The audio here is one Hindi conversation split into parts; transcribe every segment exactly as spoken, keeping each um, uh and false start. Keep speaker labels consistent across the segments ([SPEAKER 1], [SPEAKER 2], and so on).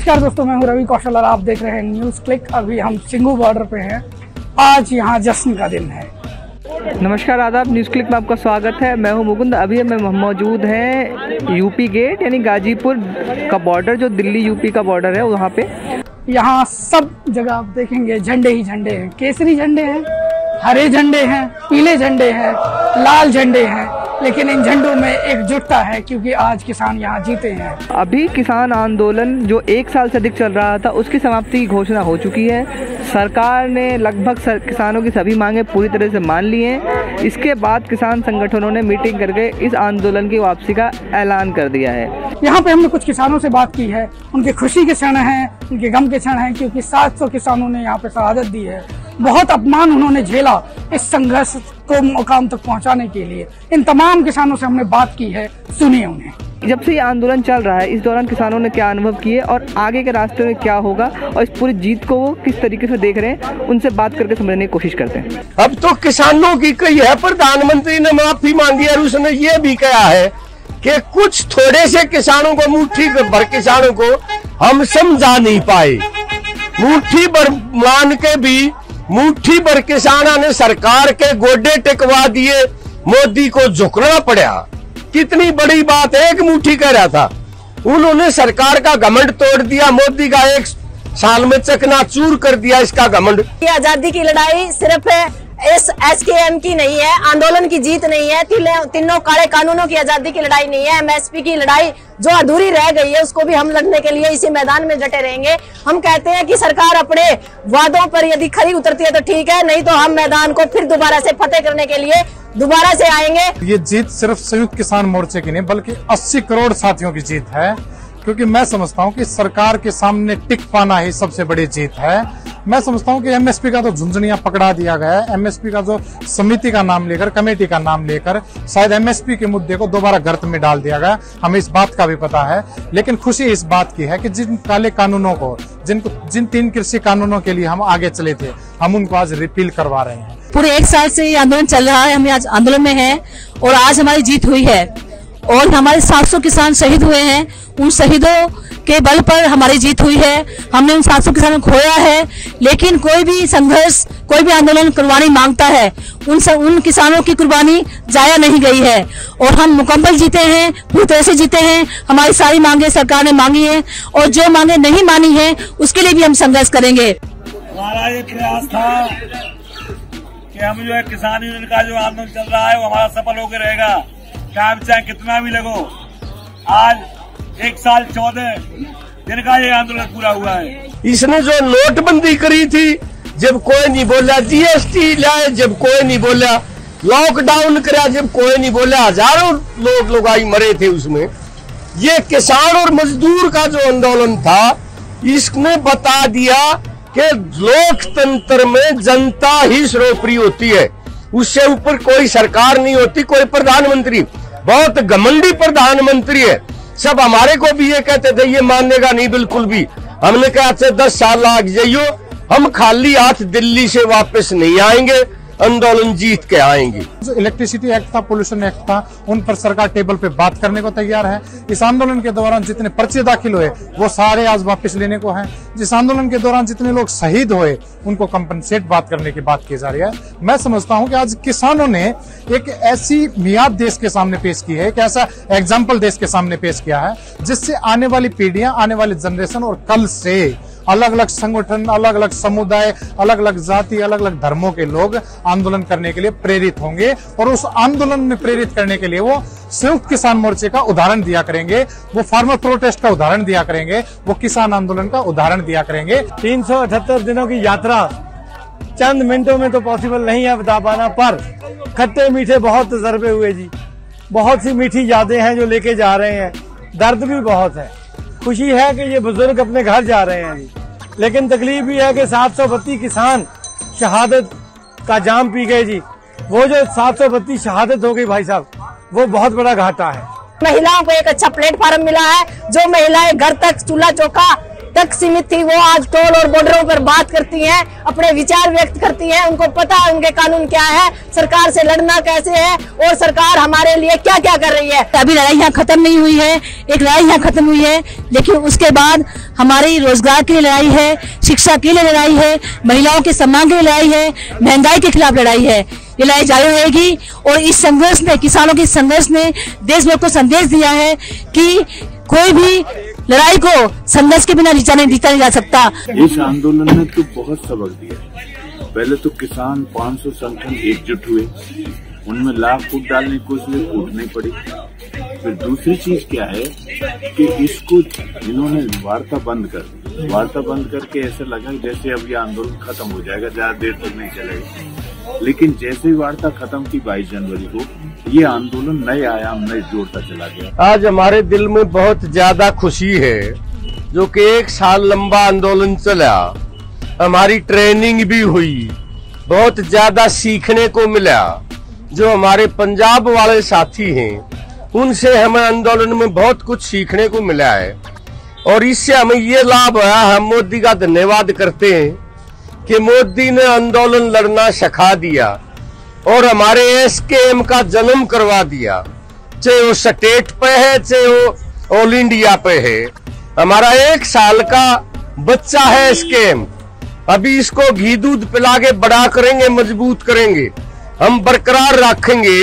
[SPEAKER 1] नमस्कार दोस्तों, मैं हूं रवि कौशल और आप देख रहे हैं न्यूज़ क्लिक। अभी हम सिंघू बॉर्डर पे हैं। आज यहां जश्न का दिन है।
[SPEAKER 2] नमस्कार, आदाब। न्यूज़ क्लिक में आपका स्वागत है। मैं हूं मुकुंद। अभी हम मौजूद हैं यूपी गेट यानी गाजीपुर का बॉर्डर, जो दिल्ली यूपी का बॉर्डर है वहाँ पे।
[SPEAKER 1] यहाँ सब जगह आप देखेंगे झंडे ही झंडे हैं। केसरी झंडे हैं, हरे झंडे हैं, पीले झंडे हैं, लाल झंडे हैं, लेकिन इन झंडों में एकजुटता है क्योंकि आज किसान यहाँ जीते हैं।
[SPEAKER 2] अभी किसान आंदोलन जो एक साल से अधिक चल रहा था, उसकी समाप्ति की घोषणा हो चुकी है। सरकार ने लगभग किसानों की सभी मांगे पूरी तरह से मान ली हैं। इसके बाद किसान संगठनों ने मीटिंग करके इस आंदोलन की वापसी का ऐलान कर दिया है।
[SPEAKER 1] यहाँ पे हमने कुछ किसानों से बात की है। उनके खुशी के क्षण हैं, उनके गम के क्षण हैं, क्योंकि सात सौ किसानों ने यहाँ पे शहादत दी है। बहुत अपमान उन्होंने झेला इस संघर्ष को मुकाम तक पहुंचाने के लिए। इन तमाम किसानों से हमने बात की है, सुनिए उन्हें।
[SPEAKER 2] जब से ये आंदोलन चल रहा है, इस दौरान किसानों ने क्या अनुभव किए और आगे के रास्ते में क्या होगा और इस पूरी जीत को वो किस तरीके से देख रहे हैं, उनसे बात करके समझने की कोशिश करते हैं।
[SPEAKER 3] अब तो किसानों की कही है, प्रधानमंत्री ने माफी मांगी और उसने ये भी कहा है कि कुछ थोड़े से किसानों को, मुट्ठी भर किसानों को हम समझा नहीं पाए। मुट्ठी भर मान के भी मुट्ठी भर किसानों ने सरकार के गोडे टिकवा दिए, मोदी को झुकना पड़ा। कितनी बड़ी बात है, एक मुट्ठी कह रहा था, उन्होंने सरकार का घमंड तोड़ दिया। मोदी का एक साल में चकनाचूर कर दिया इसका घमंड।
[SPEAKER 4] ये आजादी की लड़ाई सिर्फ इस एस के एम की नहीं है, आंदोलन की जीत नहीं है, तीनों काले कानूनों की आजादी की लड़ाई नहीं है, एम एस पी की लड़ाई जो अधूरी रह गई है उसको भी हम लड़ने के लिए इसी मैदान में डटे रहेंगे। हम कहते हैं कि सरकार अपने वादों पर यदि खरी उतरती है तो ठीक है, नहीं तो हम मैदान को फिर दोबारा से फतेह करने के लिए दोबारा से आएंगे।
[SPEAKER 5] ये जीत सिर्फ संयुक्त किसान मोर्चे की नहीं बल्कि अस्सी करोड़ साथियों की जीत है, क्योंकि मैं समझता हूं कि सरकार के सामने टिक पाना ही सबसे बड़ी जीत है। मैं समझता हूं कि एम एस पी का तो झुंझुनिया पकड़ा दिया गया है। एम एस पी का जो समिति का नाम लेकर, कमेटी का नाम लेकर शायद एम एस पी के मुद्दे को दोबारा गर्त में डाल दिया गया, हमें इस बात का भी पता है। लेकिन खुशी इस बात की है कि जिन काले कानूनों को, जिनको जिन तीन कृषि कानूनों के लिए हम आगे चले थे, हम उनको आज रिपील करवा रहे हैं।
[SPEAKER 6] पूरे एक साल से ये आंदोलन चल रहा है, हम आज आंदोलन में हैं और आज हमारी जीत हुई है और हमारे सात सौ किसान शहीद हुए हैं। उन शहीदों के बल पर हमारी जीत हुई है। हमने उन सात सौ किसानों को खोया है, लेकिन कोई भी संघर्ष, कोई भी आंदोलन कुर्बानी मांगता है, उन सब, उन किसानों की कुर्बानी जाया नहीं गई है और हम मुकम्मल जीते हैं, पूरी तरह से जीते हैं। हमारी सारी मांगे सरकार ने मांगी है और जो मांगे नहीं मानी है उसके लिए भी हम संघर्ष करेंगे।
[SPEAKER 7] हमारा ये प्रयास था कि हम जो है किसान यूनियन का जो आंदोलन चल रहा है वो हमारा सफल होकर रहेगा, टाइम चाहे कितना भी लगो। आज एक साल चौदह दिन का ये आंदोलन पूरा हुआ है।
[SPEAKER 3] इसने जो नोटबंदी करी थी, जब कोई नहीं बोला, जी एस टी लाए जब कोई नहीं बोला, लॉकडाउन करा जब कोई नहीं बोला, हजारों लोग लोग मरे थे उसमें। ये किसान और मजदूर का जो आंदोलन था, इसने बता दिया कि लोकतंत्र में जनता ही सर्वोपरि होती है, उससे ऊपर कोई सरकार नहीं होती, कोई प्रधानमंत्री। बहुत घमंडी प्रधानमंत्री है। सब हमारे को भी ये कहते थे, ये मानेगा नहीं बिल्कुल भी। हमने कहा अच्छा दस साल लाग जाइयो, हम खाली हाथ दिल्ली से वापस नहीं आएंगे, आंदोलन जीत के आएंगे।
[SPEAKER 5] जो इलेक्ट्रिसिटी एक्ट था, पोल्यूशन एक्ट था, उन पर सरकार टेबल पे बात करने को तैयार है। इस आंदोलन के दौरान जितने पर्चे दाखिल हुए वो सारे आज वापस लेने को हैं। जिस आंदोलन के दौरान जितने लोग शहीद हुए उनको कंपनसेट बात करने की बात की जा रही है। मैं समझता हूं कि आज किसानों ने एक ऐसी मियाद देश के सामने पेश की है, एक ऐसा एग्जाम्पल देश के सामने पेश किया है जिससे आने वाली पीढ़ियां, आने वाली जनरेशन और कल से अलग अलग संगठन, अलग अलग समुदाय, अलग अलग जाति, अलग अलग धर्मों के लोग आंदोलन करने के लिए प्रेरित होंगे और उस आंदोलन में प्रेरित करने के लिए वो संयुक्त किसान मोर्चे का उदाहरण दिया करेंगे, वो फार्मर प्रोटेस्ट का उदाहरण दिया करेंगे, वो किसान आंदोलन का उदाहरण दिया करेंगे।
[SPEAKER 8] तीन सौ अठहत्तर दिनों की यात्रा चंद मिनटों में तो पॉसिबल नहीं है बता पाना, पर खट्टे मीठे बहुत तजर्बे हुए जी। बहुत सी मीठी यादें हैं जो लेके जा रहे हैं, दर्द भी बहुत है। खुशी है कि ये बुजुर्ग अपने घर जा रहे हैं जी, लेकिन तकलीफ भी है कि सात सौ बत्तीस किसान शहादत का जाम पी गए जी। वो जो सात सौ बत्तीस शहादत हो गई भाई साहब, वो बहुत बड़ा घाटा है।
[SPEAKER 4] महिलाओं को एक अच्छा प्लेटफार्म मिला है, जो महिलाएं घर तक चूल्हा चौका तक सीमित थी वो आज टोल और बॉर्डरों पर बात करती हैं, अपने विचार व्यक्त करती हैं। उनको पता है उनके कानून क्या है, सरकार से लड़ना कैसे है और सरकार हमारे लिए क्या क्या कर रही है।
[SPEAKER 6] अभी लड़ाई यहाँ खत्म नहीं हुई है, एक लड़ाई यहाँ खत्म हुई है, लेकिन उसके बाद हमारी रोजगार की लड़ाई है, शिक्षा के लिए लड़ाई है, महिलाओं के सम्मान के लिए लड़ाई है, महंगाई के खिलाफ लड़ाई है। ये लड़ाई जारी रहेगी और इस संघर्ष ने, किसानों के संघर्ष ने देश भर को संदेश दिया है कि कोई भी लड़ाई को संघर्ष के बिना जीता नहीं जीता नहीं जा सकता।
[SPEAKER 9] इस आंदोलन ने तो बहुत सबक दिया। पहले तो किसान पाँच सौ संगठन एकजुट हुए, उनमें लाख फूट डालने की कोशिश कूटनी पड़ी। फिर दूसरी चीज क्या है कि इसको इन्होंने वार्ता बंद कर दी। वार्ता बंद करके ऐसा लगा जैसे अब ये आंदोलन खत्म हो जाएगा, ज्यादा देर तक नहीं चलेगा। लेकिन जैसे ही वार्ता खत्म की बाईस जनवरी को, ये आंदोलन नए आयाम नए जोड़ता चला गया।
[SPEAKER 3] आज हमारे दिल में बहुत ज्यादा खुशी है, जो कि एक साल लंबा आंदोलन चला, हमारी ट्रेनिंग भी हुई, बहुत ज्यादा सीखने को मिला। जो हमारे पंजाब वाले साथी हैं, उनसे हमें आंदोलन में बहुत कुछ सीखने को मिला है और इससे हमें ये लाभ है। हम मोदी का धन्यवाद करते हैं कि मोदी ने आंदोलन लड़ना सिखा दिया और हमारे एस के एम का जन्म करवा दिया, चाहे वो स्टेट पे है चाहे वो ऑल इंडिया पे है। हमारा एक साल का बच्चा है एस के एम, अभी इसको घी दूध पिला के बड़ा करेंगे, मजबूत करेंगे, हम बरकरार रखेंगे,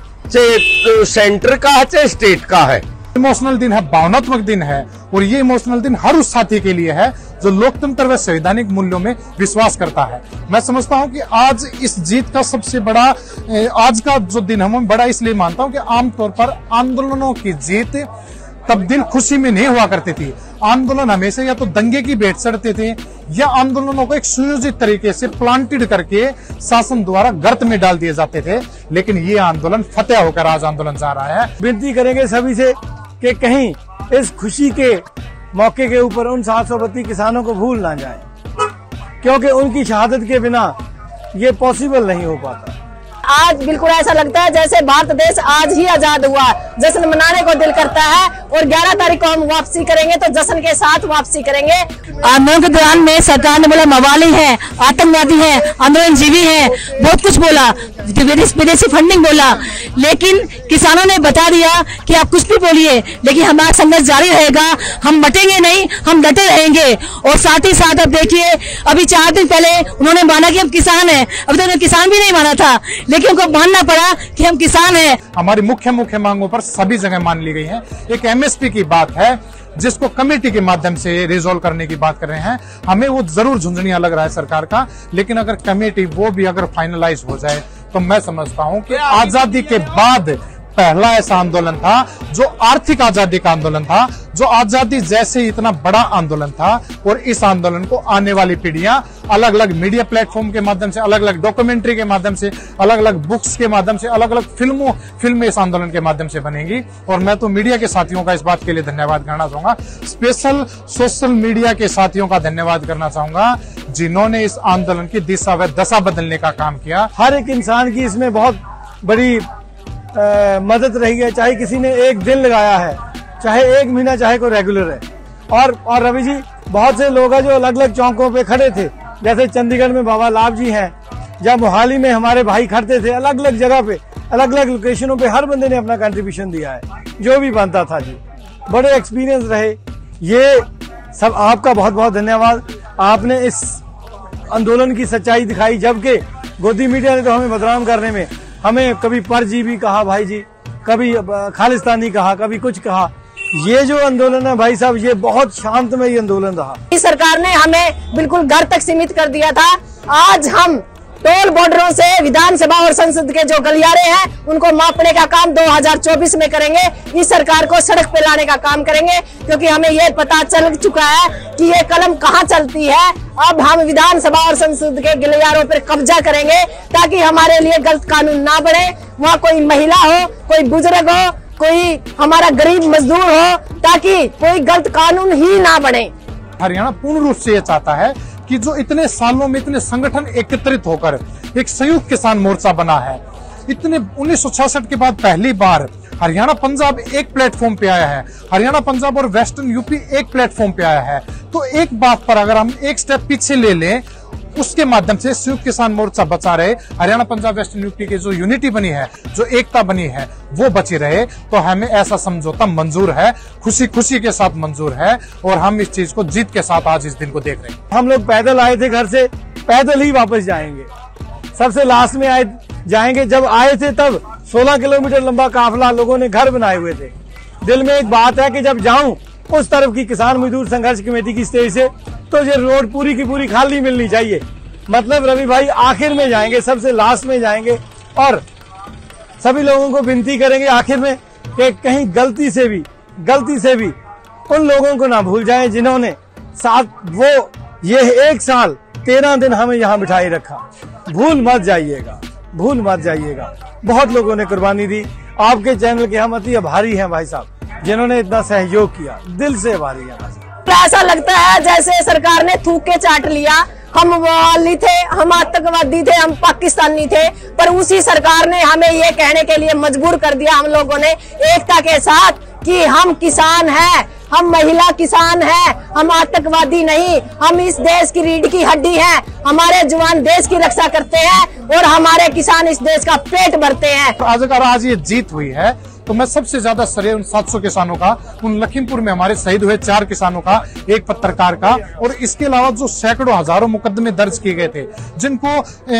[SPEAKER 3] चाहे सेंटर का है चाहे स्टेट का है।
[SPEAKER 5] इमोशनल दिन है, भावनात्मक दिन है और ये इमोशनल दिन हर उस साथी के लिए है जो लोकतंत्र व संवैधानिक मूल्यों में विश्वास करता है। मैं समझता हूं कि आज इस जीत का सबसे बड़ा, आज का जो दिन है मैं बड़ा इसलिए मानता हूं कि आमतौर पर आंदोलनों की जीत तब दिन खुशी में नहीं हुआ करती थी। आंदोलन हमेशा या तो दंगे की भेंट चढ़ते थे या आंदोलनों को एक सुयोजित तरीके से प्लांटेड करके शासन द्वारा गर्त में डाल दिए जाते थे, लेकिन ये आंदोलन फतेह होकर आज आंदोलन जा रहा है।
[SPEAKER 8] विनती करेंगे सभी से कि कहीं इस खुशी के मौके के ऊपर उन सात सौ बत्तीस किसानों को भूल ना जाए, क्योंकि उनकी शहादत के बिना ये पॉसिबल नहीं हो पाता।
[SPEAKER 4] आज बिल्कुल ऐसा लगता है जैसे भारत देश आज ही आजाद हुआ, जश्न मनाने को दिल करता है और ग्यारह तारीख को हम वापसी करेंगे तो जश्न के साथ वापसी करेंगे।
[SPEAKER 6] आंदोलन के दौरान में सरकार ने बोला मवाली है, आतंकवादी है, आंदोलन जीवी है, बहुत कुछ बोला, विदेशी फंडिंग बोला, लेकिन किसानों ने बता दिया कि आप कुछ भी बोलिए लेकिन हमारा संघर्ष जारी रहेगा, हम बटेंगे नहीं, हम डटे रहेंगे। और साथ ही साथ अब देखिए, अभी चार दिन पहले उन्होंने माना कि हम किसान हैं, अभी तो उन्होंने किसान भी नहीं माना था, लेकिन उनको मानना पड़ा कि हम किसान हैं।
[SPEAKER 5] हमारी मुख्य मुख्य मांगों पर सभी जगह मान ली गई है। एक एम एस पी की बात है जिसको कमेटी के माध्यम से रिजोल्व करने की बात कर रहे हैं। हमें वो जरूर झुंझुनिया लग रहा है सरकार का, लेकिन अगर कमेटी वो भी अगर फाइनलाइज हो जाए तो मैं समझता हूं कि आजादी के बाद पहला ऐसा आंदोलन था जो आर्थिक आजादी का आंदोलन था, जो आजादी जैसे इतना बड़ा आंदोलन था। और इस आंदोलन को आने वाली पीढ़ियां अलग अलग मीडिया प्लेटफॉर्म के माध्यम से, अलग अलग डॉक्यूमेंट्री के माध्यम से, अलग अलग बुक्स के माध्यम से, अलग अलग फिल्मों फिल्में इस आंदोलन के माध्यम से बनेंगी। और मैं तो मीडिया के साथियों का इस बात के लिए धन्यवाद करना चाहूंगा, स्पेशल सोशल मीडिया के साथियों का धन्यवाद करना चाहूंगा जिन्होंने इस आंदोलन की दिशा व दशा बदलने का काम किया।
[SPEAKER 8] हर एक इंसान की इसमें बहुत बड़ी आ, मदद रही है, चाहे किसी ने एक दिन लगाया है, चाहे एक महीना, चाहे कोई रेगुलर है। और और रवि जी, बहुत से लोग हैं जो अलग अलग चौकों पे खड़े थे, जैसे चंडीगढ़ में बाबा लाभ जी हैं, जब मोहाली में हमारे भाई खड़ते थे, अलग अलग जगह पे, अलग अलग लोकेशनों पे हर बंदे ने अपना कंट्रीब्यूशन दिया है, जो भी बनता था जी। बड़े एक्सपीरियंस रहे। ये सब आपका बहुत बहुत धन्यवाद। आपने इस आंदोलन की सच्चाई दिखाई, जबकि गोदी मीडिया ने तो हमें बदनाम करने में, हमें कभी परजीवी कहा भाई जी, कभी खालिस्तानी कहा, कभी कुछ कहा। ये जो आंदोलन है भाई साहब, ये बहुत शांतमय आंदोलन रहा।
[SPEAKER 4] इस सरकार ने हमें बिल्कुल घर तक सीमित कर दिया था। आज हम टोल बॉर्डरों से विधानसभा और संसद के जो गलियारे हैं उनको मापने का काम दो हज़ार चौबीस में करेंगे। इस सरकार को सड़क पे लाने का काम करेंगे, क्योंकि हमें ये पता चल चुका है कि ये कलम कहाँ चलती है। अब हम विधानसभा और संसद के गलियारों पर कब्जा करेंगे ताकि हमारे लिए गलत कानून ना बने। वहाँ कोई महिला हो, कोई बुजुर्ग हो, कोई हमारा गरीब मजदूर हो, ताकि कोई गलत कानून ही ना बने।
[SPEAKER 5] हरियाणा पूर्ण रूप से ये चाहता है कि जो इतने सालों में इतने संगठन एकत्रित होकर एक संयुक्त किसान मोर्चा बना है, इतने उन्नीस सौ छियासठ के बाद पहली बार हरियाणा पंजाब एक प्लेटफॉर्म पे आया है, हरियाणा पंजाब और वेस्टर्न यूपी एक प्लेटफॉर्म पे आया है। तो एक बात पर अगर हम एक स्टेप पीछे ले लें, उसके माध्यम से संयुक्त किसान मोर्चा बचा रहे, हरियाणा पंजाब वेस्टर्न यूपी की जो यूनिटी बनी है, जो एकता बनी है, वो बची रहे, तो हमें ऐसा समझौता मंजूर है, खुशी खुशी के साथ मंजूर है और हम इस चीज को जीत के साथ आज इस दिन को देख रहे हैं।
[SPEAKER 8] हम लोग पैदल आए थे घर से, पैदल ही वापस जाएंगे, सबसे लास्ट में आए जाएंगे। जब आए थे तब सोलह किलोमीटर लंबा काफिला लोगों ने घर बनाए हुए थे। दिल में एक बात है कि जब जाऊं उस तरफ की किसान मजदूर संघर्ष कमेटी की स्टेज से, तो ये रोड पूरी की पूरी खाली मिलनी चाहिए। मतलब रवि भाई आखिर में जाएंगे, सबसे लास्ट में जाएंगे और सभी लोगों को विनती करेंगे आखिर में कि कहीं गलती से भी गलती से भी उन लोगों को ना भूल जाएं जिन्होंने साथ वो ये एक साल तेरह दिन हमें यहाँ बिठाए रखा। भूल मत जाइएगा, भूल मत जाइएगा। बहुत लोगों ने कुर्बानी दी। आपके चैनल के हम अति आभारी हैं भाई साहब, जिन्होंने इतना सहयोग किया, दिल से आभारी हैं भाई साहब।
[SPEAKER 4] ऐसा लगता है जैसे सरकार ने थूक के चाट लिया। हम वाली थे, हम आतंकवादी थे, हम पाकिस्तानी थे, पर उसी सरकार ने हमें ये कहने के लिए मजबूर कर दिया हम लोगों ने एकता के साथ कि हम किसान हैं, हम महिला किसान हैं, हम आतंकवादी नहीं, हम इस देश की रीढ़ की हड्डी हैं। हमारे जवान देश की रक्षा करते हैं और हमारे किसान इस देश का पेट भरते हैं।
[SPEAKER 5] आज अगर आज ये जीत हुई है तो मैं सबसे ज्यादा श्रेय उन सात सौ किसानों का, उन लखीमपुर में हमारे शहीद हुए चार किसानों का, एक पत्रकार का, और इसके अलावा जो सैकड़ों हजारों मुकदमे दर्ज किए गए थे, जिनको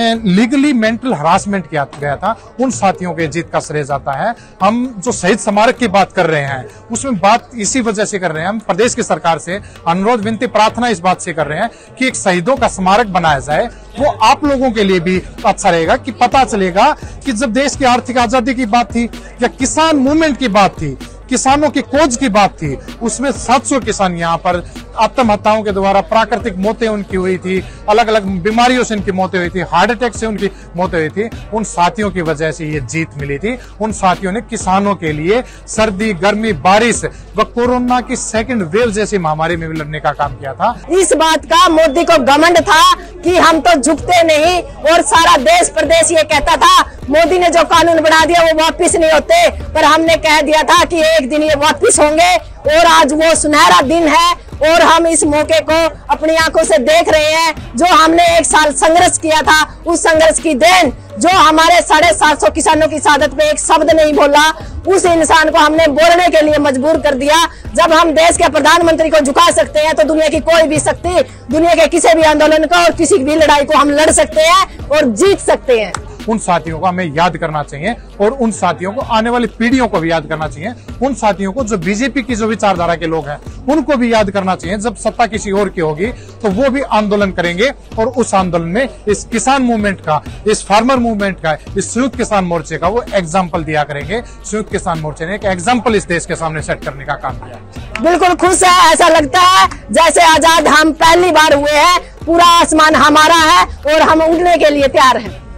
[SPEAKER 5] लीगली मेंटल हरासमेंट किया गया था, उन साथियों के जीत का श्रेय जाता है। हम जो शहीद स्मारक की बात कर रहे हैं उसमें बात इसी वजह से कर रहे हैं, हम प्रदेश की सरकार से अनुरोध विनती प्रार्थना इस बात से कर रहे हैं कि एक शहीदों का स्मारक बनाया जाए। वो आप लोगों के लिए भी अच्छा रहेगा कि पता चलेगा कि जब देश की आर्थिक आजादी की बात थी या किसान मूवमेंट की बात थी, किसानों की खोज की बात थी, उसमें सात सौ किसान यहाँ पर आत्महत्याओं के द्वारा, प्राकृतिक मौतें उनकी हुई थी, अलग अलग बीमारियों से उनकी मौतें हुई थी, हार्ट अटैक से उनकी मौतें हुई थी। उन साथियों की वजह से ये जीत मिली थी। उन साथियों ने किसानों के लिए सर्दी, गर्मी, बारिश व कोरोना की सेकंड वेव जैसी महामारी में भी लड़ने का काम किया था।
[SPEAKER 4] इस बात का मोदी को घमंड था कि हम तो झुकते नहीं, और सारा देश प्रदेश ये कहता था मोदी ने जो कानून बना दिया वो वापिस नहीं होते, पर हमने कह दिया था कि एक दिन ये वापिस होंगे, और आज वो सुनहरा दिन है और हम इस मौके को अपनी आंखों से देख रहे हैं। जो हमने एक साल संघर्ष किया था, उस संघर्ष की देन जो हमारे साढ़े सात सौ किसानों की शहादत पे एक शब्द नहीं बोला, उस इंसान को हमने बोलने के लिए मजबूर कर दिया। जब हम देश के प्रधानमंत्री को झुका सकते हैं तो दुनिया की कोई भी शक्ति, दुनिया के किसी भी आंदोलन को और किसी भी लड़ाई को हम लड़ सकते हैं और जीत सकते हैं।
[SPEAKER 5] उन साथियों को हमें याद करना चाहिए और उन साथियों को आने वाली पीढ़ियों को भी याद करना चाहिए। उन साथियों को जो बीजेपी की जो विचारधारा के लोग हैं उनको भी याद करना चाहिए। जब सत्ता किसी और की होगी तो वो भी आंदोलन करेंगे और उस आंदोलन में इस किसान मूवमेंट का, इस फार्मर मूवमेंट का, इस संयुक्त किसान मोर्चे का वो एग्जाम्पल दिया करेंगे। संयुक्त किसान मोर्चे ने एक एग्जाम्पल इस देश के सामने सेट करने का काम किया।
[SPEAKER 4] बिल्कुल खुश है, ऐसा लगता है जैसे आजाद हम पहली बार हुए हैं। पूरा आसमान हमारा है और हम उड़ने के लिए तैयार हैं।